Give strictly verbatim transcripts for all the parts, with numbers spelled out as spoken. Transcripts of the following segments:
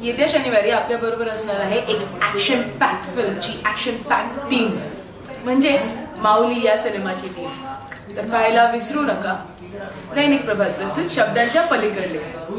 येत्या शनिवारी आपल्या बरोबर असणार आहे एक ऍक्शन पॅक्ड फिल्मची ऍक्शन पॅक्ड टीम, म्हणजेच माऊली या सिनेमाची टीम. तर पाहायला विसरू नका दैनिक प्रभात प्रस्तुत शब्दांच्या पलीकडले.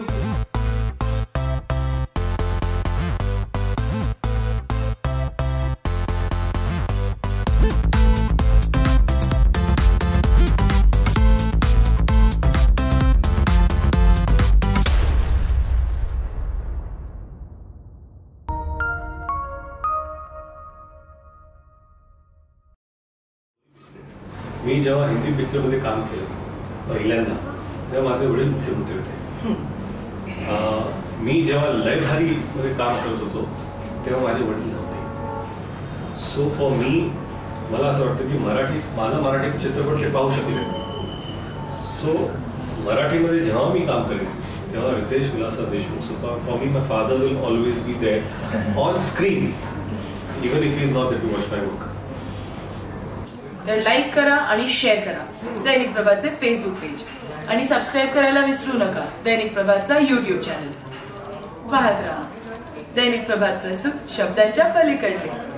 मी जेव्हा हिंदी पिक्चरमध्ये काम केलं पहिल्यांदा तेव्हा माझे वडील मुख्यमंत्री होते. मी जेव्हा लयभारीमध्ये काम करत होतो तेव्हा माझे वडील नव्हते. सो फॉर मी मला असं वाटतं की मराठी माझा मराठी चित्रपट ते पाहू शकले. सो मराठीमध्ये जेव्हा मी काम करेन तेव्हा Ritesh Vilasrao Deshmukh. So for me my father will always be there on screen even if is not there to watch my work. तर लाईक करा आणि शेअर करा दैनिक प्रभातचे फेसबुक पेज आणि सबस्क्राईब करायला विसरू नका दैनिक प्रभातचा यूट्यूब चॅनल. पाहत राहा दैनिक प्रभात प्रस्तुत शब्दांच्या पलीकडले.